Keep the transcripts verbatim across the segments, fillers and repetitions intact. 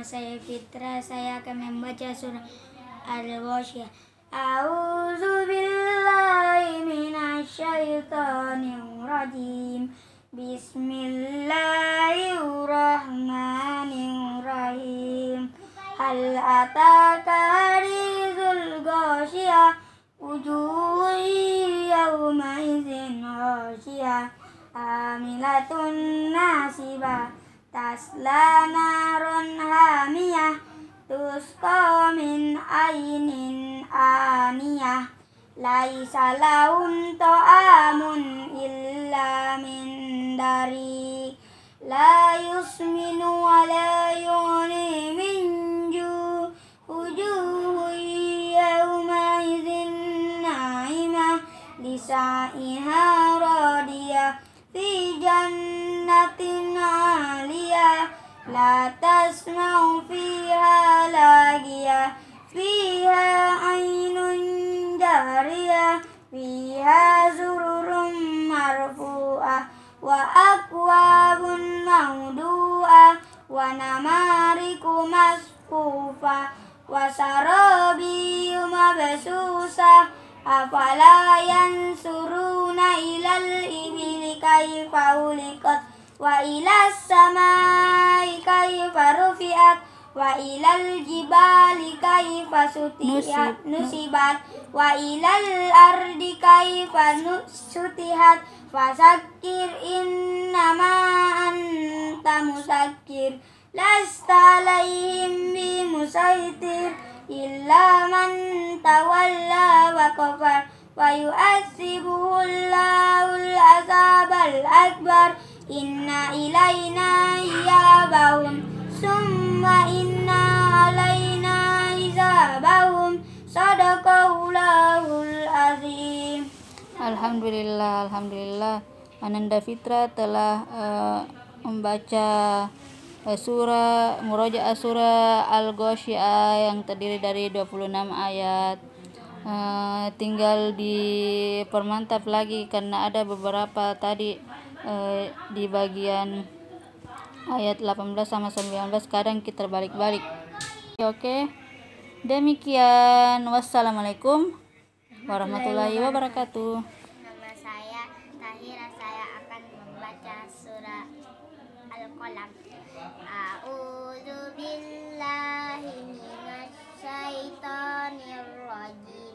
saya Fitra. Saya akan membaca surah Al-Ghasyiyah. A'udzu billahi minasyaitonir rajim. Bismillahirrahmanirrahim. Hal ataka hadithul ghasyiyah, wujuhun yawma idzin ghasyiyah, amilatun nasibah, tasla narun hamiyah, tusqa min ainin aniyah, laisa lahum ta'amun illa min dari, la yusminu wa la yughni min ju', wujuhun yawma idzin na'imah, lisa'iha radiyah, fi jannatin 'aliyah, la tasma'u fiha lagiyah, fiha 'ainun jariyah, fiha sururun marfu'ah, wa akwabun mawdu'ah, wa namariku masfufah, wa sarabiyu mabsusah, afala yansuruna ilal ibili kaifa uliqat, wa ilas samai kaifa rufi'at, wa ilal jibali kaifa sutihat nusibat, wa ilal ardi kaifa sutihat, fasakkir innama anta musakkir, lasta alaihim bimusaitir, illa man tawalla wa kafar, wa yu'adzibuhullahul azabal akbar, inna ilaina iyabahum, summa inna alaina hisabahum. Shadaqallahul azim. Alhamdulillah, alhamdulillah. Ananda Fitra telah uh, membaca uh, surah Murojaah surah Al-Ghasyiyah yang terdiri dari dua puluh enam ayat. Uh, tinggal dipermantap lagi karena ada beberapa tadi uh, di bagian ayat delapan belas sama sembilan belas kadang kita balik-balik. Oke. Demikian. Wassalamualaikum warahmatullahi wabarakatuh. Nama saya Tahira, saya akan membaca surah Al-Qalam. A'udzu billahi minasyaitonir rajim.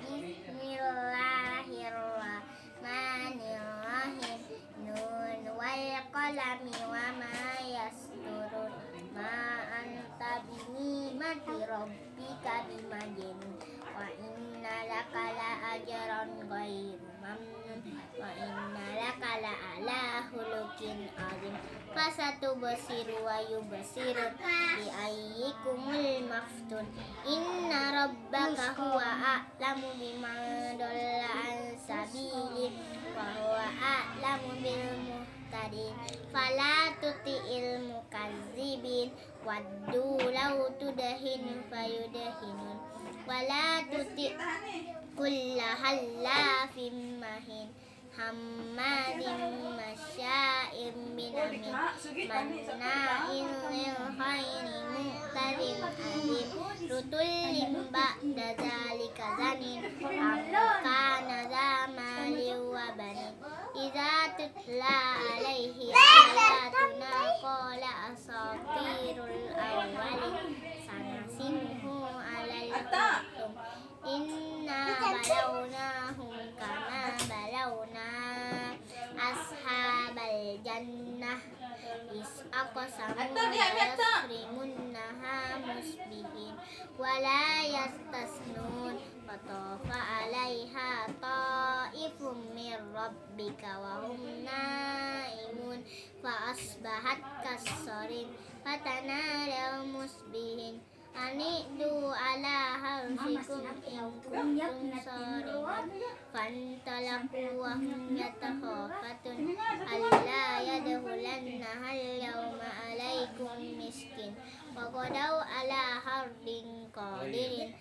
Bismillahirrahmanirrahim. Nun wal qalami wa ma yasturun. Ma anta binimati rabbika bimajnun. Wa inna laka la ajran ghairu mamnun, wa inna laka la ala khuluqin azim. Fasatubsiru wa yubsirun, bi ayyikumul maftun. Inna rabbaka huwa a'lamu biman dhalla an sabili, wa huwa a'lamu bil muhtadin. Fala tuti'il mukazzibin, waddu law tudhinu fayudhinun, wala tuti' kulla hallafin mahin, hammadin masya'in binamin, manna'in lil khairi mu'tadin alim, rutullin ba'da zalika zanin, kana zamali wa banin. Idza tutla alaihi ayatuna qala asatirul awwalin, sanasimhu alal khurtum, inna balawnahum kama balawna ashabal jannah, is aqsamu yasrimunnaha musbihin, wala yastasnun, fatafa alaiha ta'ifum mir rabbika wa hum naimun, fa asbahat kassarin, fatanala musbihin, anidu ala harsikum in kuntum sarimin. Fantalaqu wa hum yatakhafatun alla yadkhulannaha al-yawma alaykum miskin, wa qadaw ala hardin qadirin,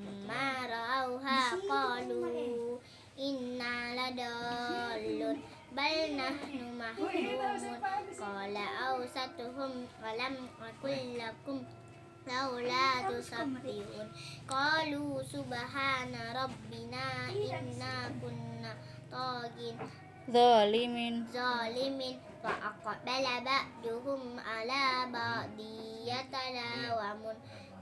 falamma ra'awha qalu inna ladallun bal nahnu mahrumun. Qala awsatuhum alam aqul lakum laula tusabbihun. Qalu subhana rabbina inna kunna tagin zalimin zalimin. Fa aqbala ba'duhum ala ba'di yatalawamun.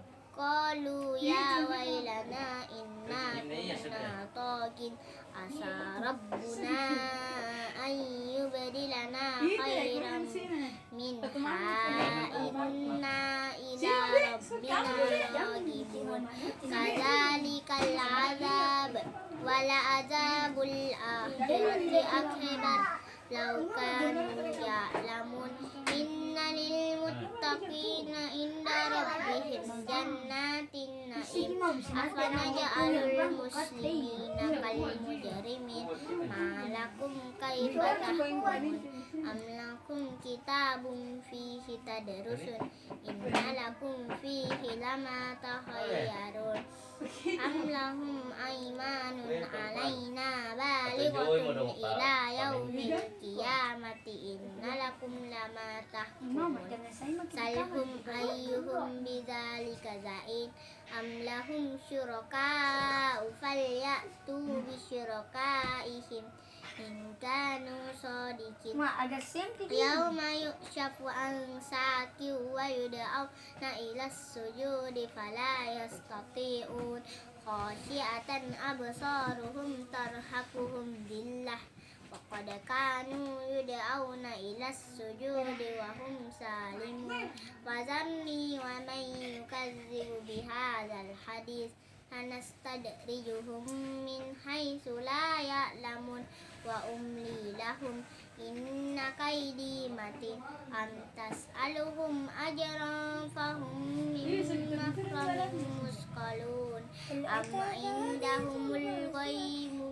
Qalu ya wailana inna kunna tagin asa rabbuna an yubdilana khairan minha inna ila rabbina ragibun. Kadzalikal azab wala azabul akhirati akbar law kanu ya'lamun. Inna lil muttaqina inda rabbihim jannatin na'im. Afanaja'alul muslimina kal mujrimin. Ma lakum kaifa tahkumun. Am lakum kitabun fihi tadrusun. Inna lakum fihi lama takhayyarun. Am lahum aymanun alaina balighatun ila yaumil qiyamati. Inna lakum lama tahkumun. Salhum ayyuhum bidzalika za'id. Am lahum syuraka'u falyatu bisyurakaihim in kanu shadiqin. Yauma yukshafu an saqi wa yud'auna ila sujudi fala yastati'un. Khashi'atan absaruhum tarhaquhum dhillah wa qad kanu yud'auna ila sujudi wa hum salimun. Wa zarni wa man yukadzibu bihadzal hadits sanastadrijuhum min haitsu la ya'lamun wa umli lahum inna kaydi matin. Am tas'aluhum ajran fahum min maghramin musqalun. Am indahumul ghaibu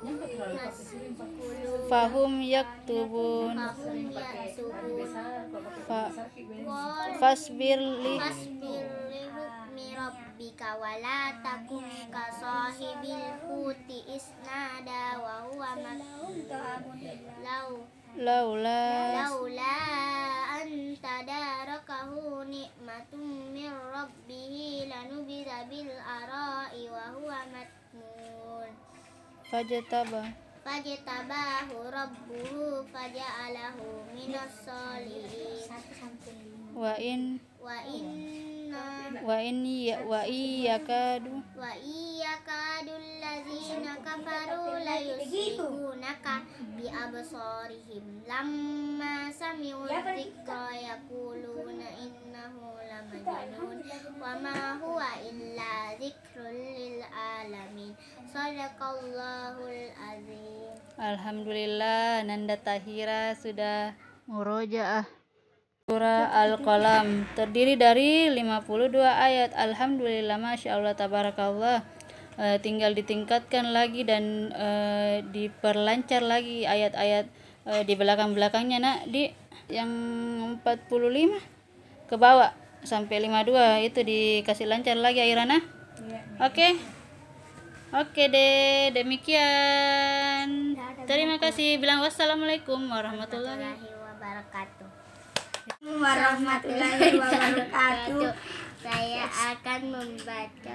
fahum yaktubun fahum yaktubun. Fa- fasbir li Fasbir li hukmi rabbika wa la takun ka sahibil huti isnada wa huwa makzum. Law laula laula an tadarakahu ni'matun min rabbih lanubidha bil ara'i wa huwa matmun. fajtaba Fajtabahu rabbuhu faja'alahu minas sholihin. wa in Wa inna wa in ya wa iyakadu wa iyakadul ladzina kafaru la yusrikunaka bi absarihim lamma sami'u dzikra yaquluna innahu lamajnun wa ma huwa illa dzikrul lil alamin. Shadaqallahul azim. Alhamdulillah, Nanda Tahira sudah murojaah surah Al-Qalam, terdiri dari lima puluh dua ayat. Alhamdulillah, Masya Allah, Tabarakallah. E, tinggal ditingkatkan lagi dan e, diperlancar lagi ayat-ayat e, di belakang-belakangnya, nak, di yang empat puluh lima ke bawah sampai lima puluh dua itu dikasih lancar lagi, Airana. Oke. Oke deh, demikian. Terima kasih. Bilang wassalamualaikum warahmatullahi wabarakatuh. warahmatullahi wabarakatuh. Saya akan membaca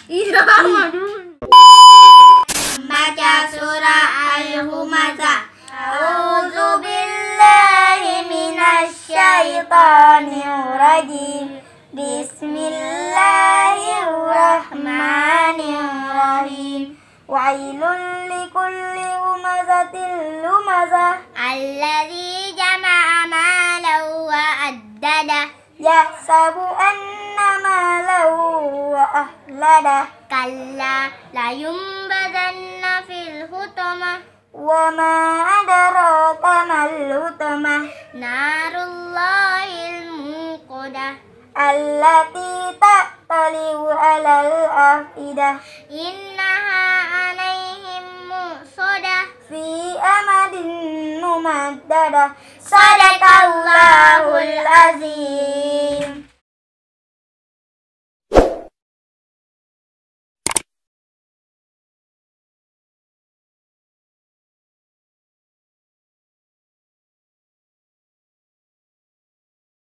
Membaca surah Al-Humazah. A'udzu billahi minasy syaithanir rajim. Bismillahirrahmanirrahim. Wailul likulli humazatil lumazah alladzi jama'a malahu wa addada. yahsabu anna malahu wa ahlada Kalla la yumbadanna fil hutamah. wa ma adraka mal hutamah Narullahil muqadah. allati ta'tali'u 'alal afidah Innaha 'alaihim muqsadah. fi amadin mumaddadah. Sadaqallahul azim.